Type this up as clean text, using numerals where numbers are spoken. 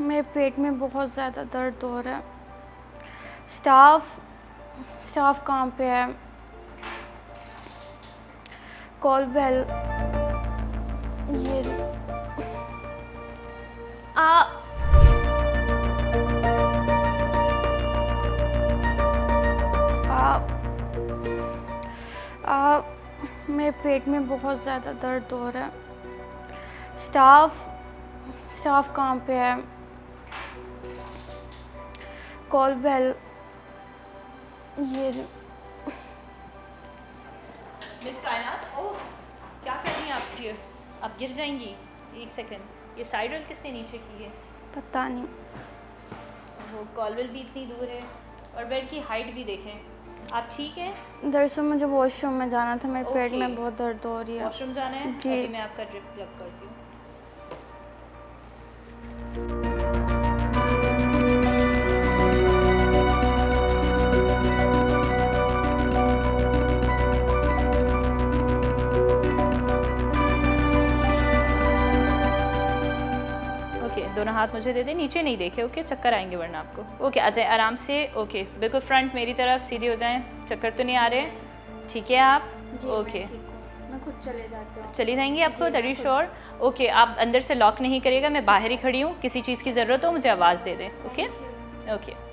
मेरे पेट में बहुत ज़्यादा दर्द हो रहा है। स्टाफ कहाँ पे है? कॉल बेल ये मेरे पेट में बहुत ज़्यादा दर्द हो रहा है। स्टाफ कहाँ पे है? कॉल बेल ये मिस कायनात, ओह क्या कर रही हैं आप? डियर आप गिर जाएंगी। एक सेकंड, ये साइड रोल किसने नीचे की है? पता नहीं। वो कॉलवेल भी इतनी दूर है और बेड की हाइट भी देखें। आप ठीक हैं? दरअसल मुझे वॉशरूम में जाना था, मेरे पेट में बहुत दर्द हो रही है। वॉशरूम जाना है? जी। अभी मैं आपका ड्रिप प्लग करती हूँ। ओके, दोनों हाथ मुझे दे दें, नीचे नहीं देखे। ओके, चक्कर आएंगे वरना आपको। ओके, आ जाए आराम से। ओके, बिल्कुल फ्रंट मेरी तरफ सीधे हो जाएं। चक्कर तो नहीं आ रहे? ठीक है आप? ओके, मैं खुद चले जाती हूँ। चली जाएंगी आपको? That is sure? ओके, आप अंदर से लॉक नहीं करिएगा, मैं बाहर ही खड़ी हूँ। किसी चीज़ की ज़रूरत हो मुझे आवाज़ दे दें। Okay okay.